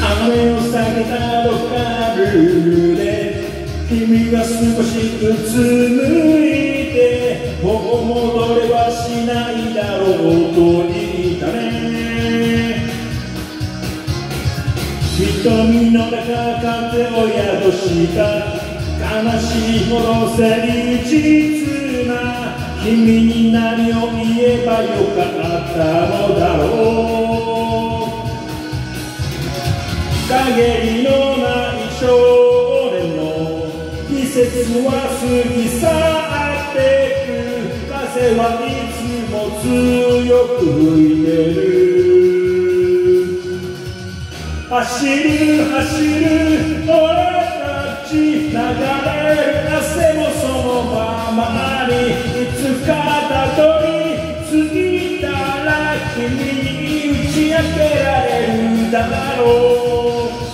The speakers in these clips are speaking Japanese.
雨を避けたロッカールーで君が少しうつむいてもう戻れはしないだろうと言ったね。瞳の中風を宿した悲しいほど誠実な君に何を言えばよかったのだろう。陰りのない少年の季節は過ぎ去ってく。風はいつも強く吹いてる。走る走る俺たち流れる汗もそのままにいつかたどり着いたら君に打ち明けられるだろう。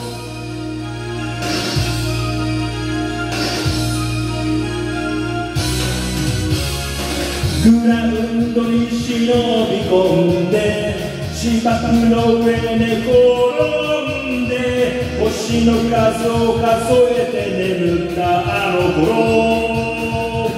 グラウンドに忍び込んで芝生の上で転んで星の数を数えて眠ったあの頃、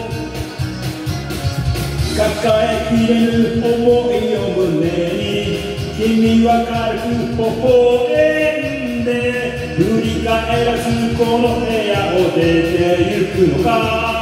抱えきれぬ思いを胸に君は軽く微笑んで振り返らずこの部屋を出てゆくのか。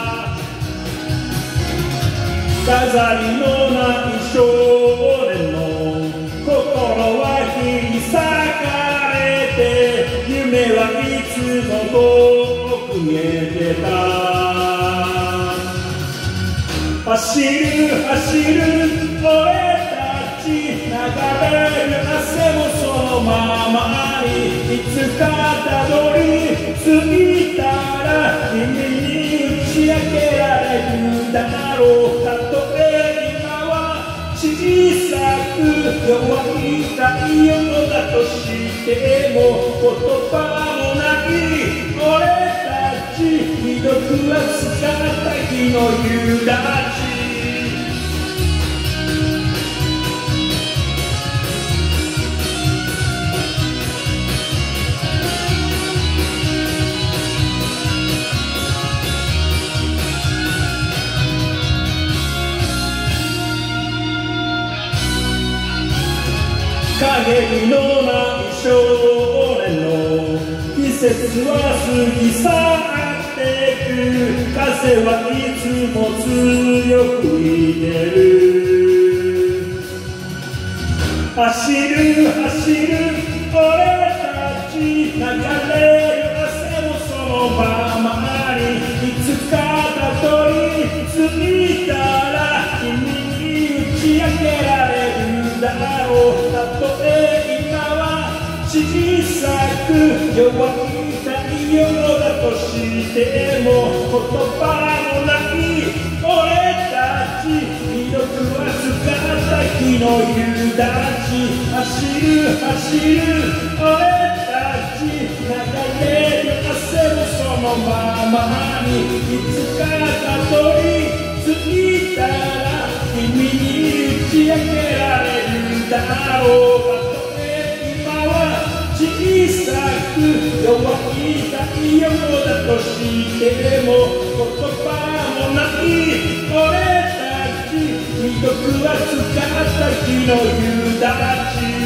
飾りのない少年の心は引き裂かれて夢はいつも遠く見えてた。走る走る俺たち流れる汗もそのままにいつかたどり着いたら君に打ち明けられるだろう。たとえ今は小さく弱い太陽だとしても言葉もない俺たちひどく暑かった日の夕立。陰りのない少年の季節は過ぎ去ってく。風はいつも強く吹いてる。走る走る俺たち流れる汗もそのままにいつかたどり着いたら君に打ち明けられるだろう。たとえ今は小さく弱い太陽だとしても言葉もない俺たちひどく暑かった日の夕立。走る走る俺たち流れる汗もそのままにいつかたどり着いたら君に打ち明けられるだろう。たとえ今は小さく弱い太陽だとしても言葉もない俺たちひどく暑かった日の夕立。